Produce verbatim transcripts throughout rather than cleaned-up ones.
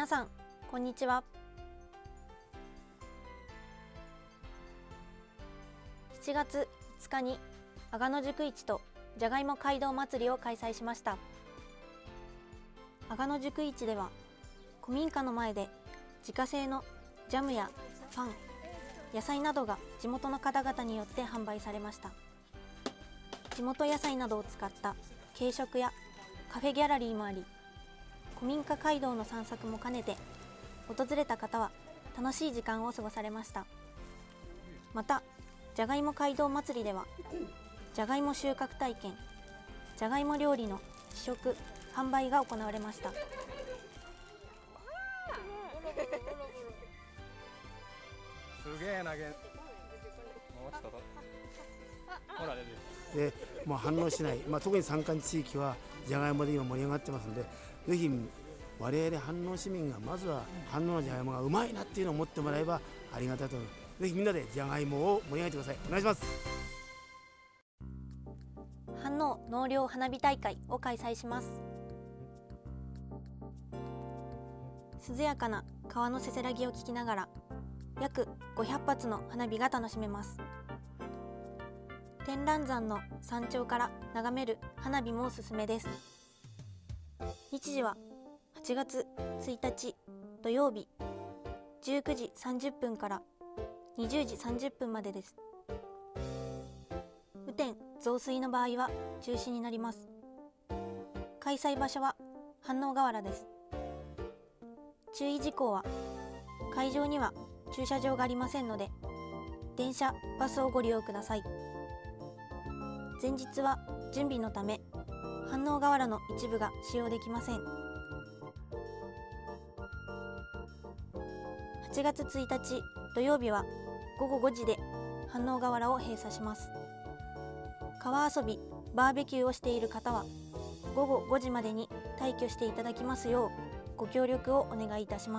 皆さんこんにちは。しちがついつかに阿賀野宿市とじゃがいも街道祭りを開催しました。阿賀野宿市では古民家の前で自家製のジャムやパン、野菜などが地元の方々によって販売されました。地元野菜などを使った軽食やカフェギャラリーもあり、古民家街道の散策も兼ねて訪れた方は楽しい時間を過ごされました。またじゃがいも街道祭りではじゃがいも収穫体験、じゃがいも料理の試食・販売が行われました。 すげえ投げ。もうちょっとほら出てでもう反応しない、まあ、特に山間地域はじゃがいもで今盛り上がってますので、ぜひ我々飯能市民がまずは飯能のじゃがいもがうまいなっていうのを思ってもらえばありがたいと思います。ぜひみんなでじゃがいもを盛り上げてください。お願いします。 飯能納涼花火大会を開催します。涼やかな川のせせらぎを聞きながら約ごひゃくはつの花火が楽しめます。天覧山の山頂から眺める花火もおすすめです。日時ははちがつついたち土曜日じゅうくじさんじゅっぷんからにじゅうじさんじゅっぷんまでです。雨天増水の場合は中止になります。開催場所は飯能河原です。注意事項は会場には駐車場がありませんので電車・バスをご利用ください。前日は準備のため飯能河原の一部が使用できません。はちがつついたち土曜日はごごごじで飯能河原を閉鎖します。川遊び・バーベキューをしている方はごごごじまでに退去していただきますようご協力をお願いいたします。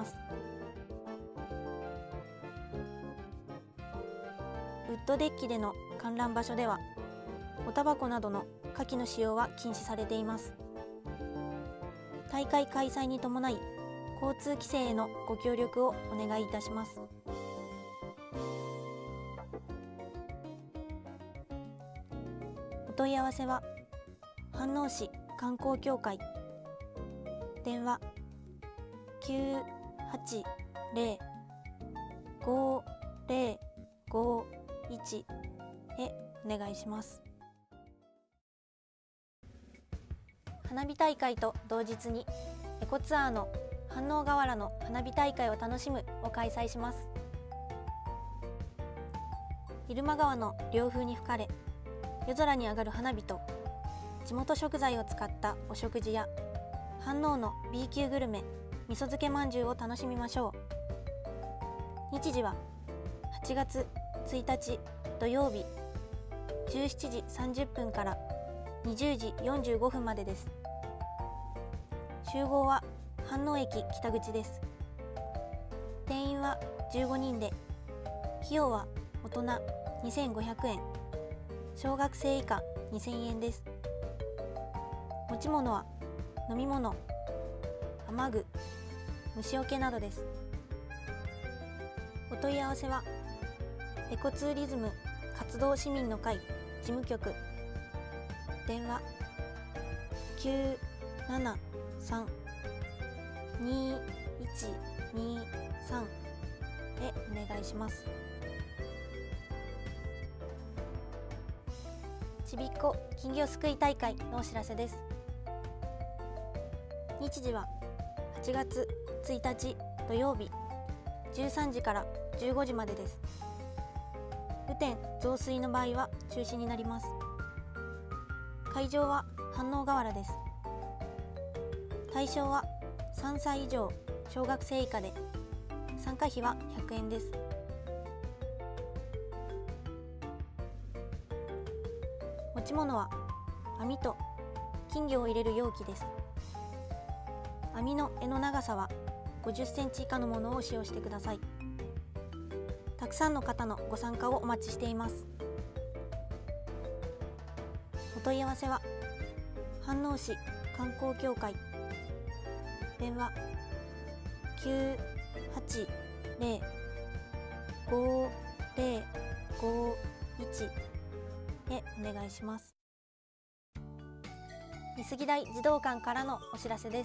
ウッドデッキでの観覧場所ではおタバコなどの火器の使用は禁止されています。大会開催に伴い交通規制へのご協力をお願いいたします。お問い合わせは飯能市観光協会電話 きゅうはちゼロ ごゼロごいち へお願いします。花火大会と同日にエコツアーの飯能河原の花火大会を楽しむを開催します。入間川の涼風に吹かれ夜空に上がる花火と地元食材を使ったお食事や飯能の B 級グルメ味噌漬けまんじゅうを楽しみましょう。日時ははちがつついたち土曜日じゅうしちじさんじゅっぷんからにじゅうじよんじゅうごふんまでです。集合は飯能駅北口です。定員はじゅうごにんで費用は大人にせんごひゃくえん、小学生以下にせんえんです。持ち物は飲み物、雨具、虫除けなどです。お問い合わせはエコツーリズム活動市民の会事務局電話 きゅうななさん にいちにさん へお願いします。ちびっこ金魚すくい大会のお知らせです。日時ははちがつついたち土曜日じゅうさんじからじゅうごじまでです。雨天増水の場合は中止になります。会場は飯能河原です。対象はさんさい以上小学生以下で参加費はひゃくえんです。持ち物は網と金魚を入れる容器です。網の柄の長さはごじゅっセンチ以下のものを使用してください。たくさんの方のご参加をお待ちしています。お問い合わせは飯能市観光協会電話きゅうはちゼロ ごゼロごいちへお願いします。美杉台児童館からのお知らせです。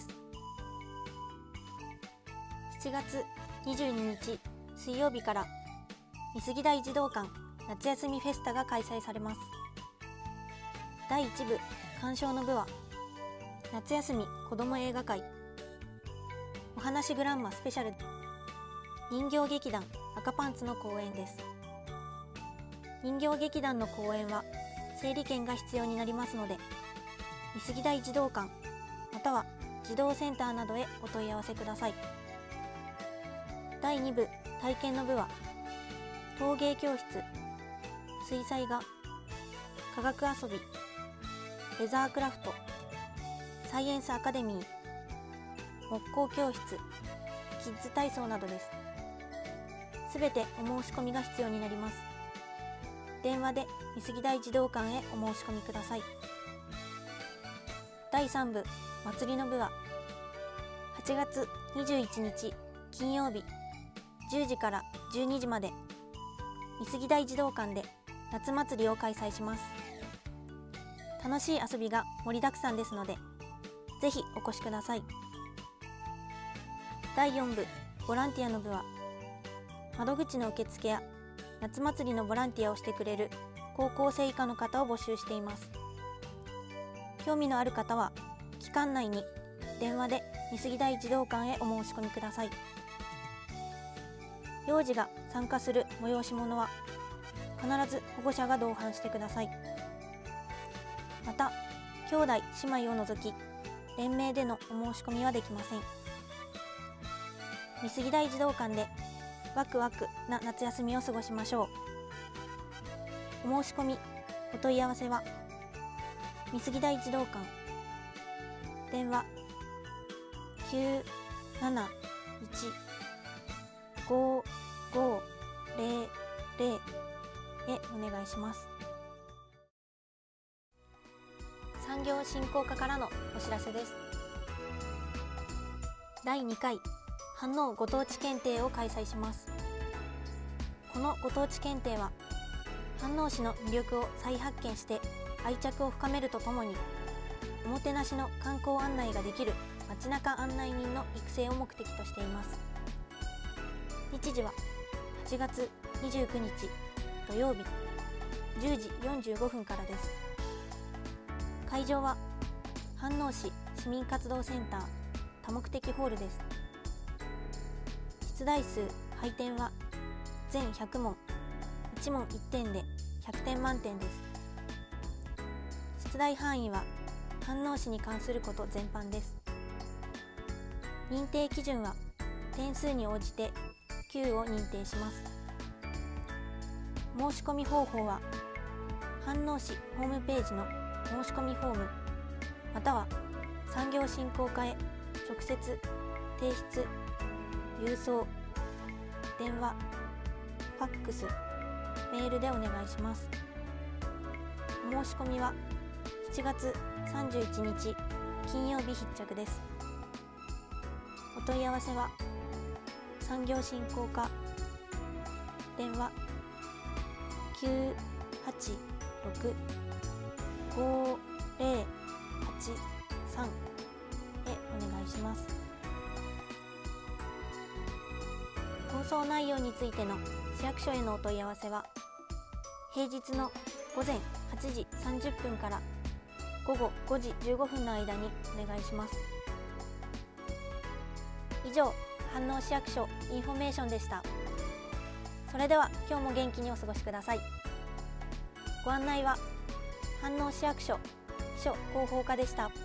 しちがつにじゅうににち水曜日から美杉台児童館夏休みフェスタが開催されます。だいいち部鑑賞の部は夏休み子ども映画会お話グランマスペシャル人形劇団赤パンツの公演です。人形劇団の公演は整理券が必要になりますので、美杉台児童館または児童センターなどへお問い合わせください。だいに部体験の部は陶芸教室、水彩画、科学遊び、レザークラフト、サイエンスアカデミー、木工教室、キッズ体操などです。すべてお申し込みが必要になります。電話で美杉台児童館へお申し込みください。だいさん部祭りの部ははちがつにじゅういちにち金曜日じゅうじからじゅうにじまで美杉台児童館で夏祭りを開催します。楽しい遊びが盛りだくさんですので、ぜひお越しください。だいよん部ボランティアの部は窓口の受付や夏祭りのボランティアをしてくれる高校生以下の方を募集しています。興味のある方は期間内に電話で美杉台児童館へお申し込みください。幼児が参加する催し物は必ず保護者が同伴してください。また兄弟姉妹を除き連名でのお申し込みはできません。美杉台児童館でワクワクな夏休みを過ごしましょう。お申し込みお問い合わせは美杉台児童館電話きゅうなないちごごゼロゼロへお願いします。産業振興課からのお知らせです。だいにかい飯能ご当地検定を開催します。このご当地検定は飯能市の魅力を再発見して愛着を深めるとともに、おもてなしの観光案内ができる街中案内人の育成を目的としています。日時ははちがつにじゅうくにち土曜日じゅうじよんじゅうごふんからです。会場は飯能市市民活動センター多目的ホールです。出題数配点は全ひゃくもん、いちもんいってんでひゃくてん満点です。出題範囲は飯能市に関すること全般です。認定基準は点数に応じて級を認定します。申し込み方法は飯能市ホームページの申し込みフォームまたは産業振興課へ直接提出、郵送、電話、ファックス、メールでお願いします。お申し込みはしちがつさんじゅういちにち金曜日必着です。お問い合わせは産業振興課電話きゅうはちろくごゼロはちさんへお願いします。放送内容についての市役所へのお問い合わせは平日のごぜんはちじさんじゅっぷんからごごごじじゅうごふんの間にお願いします。以上、飯能市役所インフォメーションでした。それでは今日も元気にお過ごしください。ご案内は飯能市役所秘書広報課でした。